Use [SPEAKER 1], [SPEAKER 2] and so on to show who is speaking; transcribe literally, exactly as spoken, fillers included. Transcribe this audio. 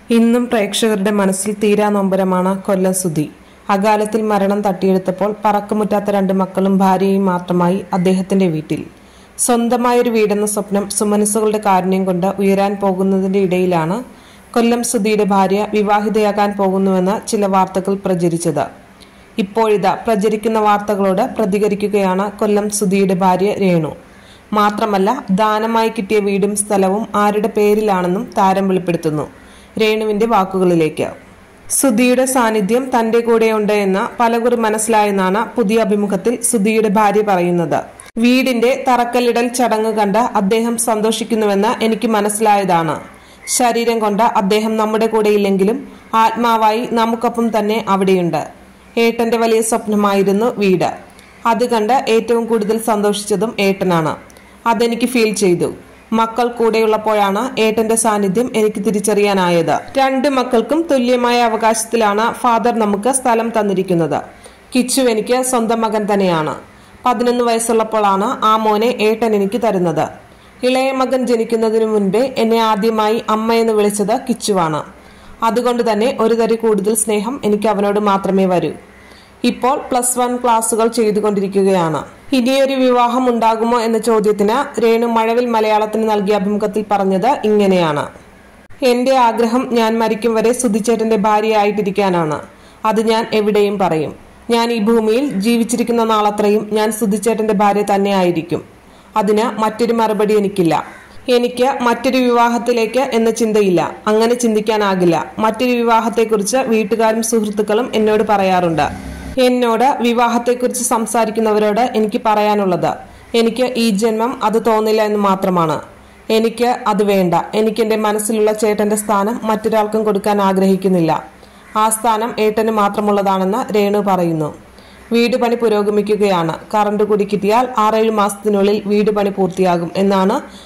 [SPEAKER 1] ഇന്നും പ്രേക്ഷകരുടെ മനസ്സിൽ തീരാ നൊമ്പരമാണ് കൊല്ലം സുധി. അകാലത്തിൽ മരണം തട്ടിയെടുത്തപ്പോൾ പറക്കമുറ്റാത്ത രണ്ട് മക്കളും ഭാര്യയും മാത്രമായി അദ്ദേഹത്തിന്റെ വീട്ടിൽ. സ്വന്തമായൊരു വീടെന്ന സ്വപ്നം സുമനസ്സുകളുടെ കാരുണ്യം കൊണ്ട് ഉയരാൻ പോകുന്നതിന്റെ ഇടയിലാണ് കൊല്ലം സുധിയുടെ ഭാര്യ വിവാഹിതയാകാൻ പോകുന്നുവെന്ന ചില വാർത്തകൾ പ്രചരിച്ചത്. ഇപ്പോഴിതാ പ്രചരിക്കുന്ന വാർത്തകളോട് പ്രതികരിക്കുകയാണ് കൊല്ലം സുധിയുടെ ഭാര്യ രേണു. മാത്രമല്ല, ദാനമായി കിട്ടിയ വീടും സ്ഥലവും ആരുടെ പേരിലാണെന്നും താരം വെളിപ്പെടുത്തുന്നു. രേണുവിന്റെ വാക്കുകളിലേക്ക്. സുധിയുടെ സാന്നിധ്യം തന്റെ കൂടെയുണ്ട് എന്ന് പലകുറി മനസ്സിലായെന്നാണ് പുതിയ അഭിമുഖത്തിൽ സുധിയുടെ ഭാര്യ പറയുന്നത്. വീടിന്റെ തറക്കല്ലിടൽ ചടങ്ങ് കണ്ട് അദ്ദേഹം സന്തോഷിക്കുന്നുവെന്ന് എനിക്ക് മനസ്സിലായതാണ്. ശരീരം കൊണ്ട് അദ്ദേഹം നമ്മുടെ കൂടെയില്ലെങ്കിലും ആത്മാവായി നമുക്കൊപ്പം തന്നെ അവിടെയുണ്ട്. ഏട്ടന്റെ വലിയ സ്വപ്നമായിരുന്നു വീട്. അത് കണ്ട് ഏറ്റവും കൂടുതൽ സന്തോഷിച്ചതും ഏട്ടനാണ്. അതെനിക്ക് ഫീൽ ചെയ്തു. മക്കൾ കൂടെയുള്ളപ്പോഴാണ് ഏട്ടന്റെ സാന്നിധ്യം എനിക്ക് തിരിച്ചറിയാനായത്. രണ്ട് മക്കൾക്കും തുല്യമായ അവകാശത്തിലാണ് ഫാദർ നമുക്ക് സ്ഥലം തന്നിരിക്കുന്നത്. കിച്ചു എനിക്ക് സ്വന്തം മകൻ തന്നെയാണ്. പതിനൊന്ന് വയസ്സുള്ളപ്പോഴാണ് ആ മോനെ ഏട്ടൻ എനിക്ക് തരുന്നത്. ഇളയ മകൻ ജനിക്കുന്നതിനു മുൻപേ എന്നെ ആദ്യമായി അമ്മയെന്ന് വിളിച്ചത് കിച്ചുവാണ്. അതുകൊണ്ട് തന്നെ ഒരു തരി കൂടുതൽ സ്നേഹം എനിക്ക് അവനോട് മാത്രമേ വരൂ. ഇപ്പോൾ പ്ലസ് വൺ ക്ലാസുകൾ ചെയ്തുകൊണ്ടിരിക്കുകയാണ്. ഇനിയൊരു വിവാഹം ഉണ്ടാകുമോ എന്ന ചോദ്യത്തിന് രേണു മഴവിൽ മലയാളത്തിന് നൽകിയ അഭിമുഖത്തിൽ പറഞ്ഞത് ഇങ്ങനെയാണ്. എന്റെ ആഗ്രഹം ഞാൻ മരിക്കും വരെ സുധിച്ചേട്ടന്റെ ഭാര്യയായിട്ടിരിക്കാനാണ്. അത് ഞാൻ എവിടെയും പറയും. ഞാൻ ഈ ഭൂമിയിൽ ജീവിച്ചിരിക്കുന്ന നാളത്രയും ഞാൻ സുധിച്ചേട്ടന്റെ ഭാര്യ തന്നെ ആയിരിക്കും. അതിന് മറ്റൊരു മറുപടി എനിക്കില്ല. എനിക്ക് മറ്റൊരു വിവാഹത്തിലേക്ക് എന്ന ചിന്തയില്ല. അങ്ങനെ ചിന്തിക്കാനാകില്ല. മറ്റൊരു വിവാഹത്തെക്കുറിച്ച് വീട്ടുകാരും സുഹൃത്തുക്കളും എന്നോട് പറയാറുണ്ട്. എന്നോട് വിവാഹത്തെക്കുറിച്ച് സംസാരിക്കുന്നവരോട് എനിക്ക് പറയാനുള്ളത്, എനിക്ക് ഈ ജന്മം അത് തോന്നില്ല എന്ന് മാത്രമാണ്. എനിക്ക് അത് വേണ്ട. എനിക്ക് എൻ്റെ മനസ്സിലുള്ള ചേട്ടന്റെ സ്ഥാനം മറ്റൊരാൾക്കും കൊടുക്കാൻ ആഗ്രഹിക്കുന്നില്ല. ആ സ്ഥാനം ഏട്ടന് മാത്രമുള്ളതാണെന്ന് രേണു പറയുന്നു. വീട് പണി പുരോഗമിക്കുകയാണ്. കറണ്ട് കൂടി കിട്ടിയാൽ ആറേഴ് മാസത്തിനുള്ളിൽ വീട് പണി പൂർത്തിയാകും എന്നാണ്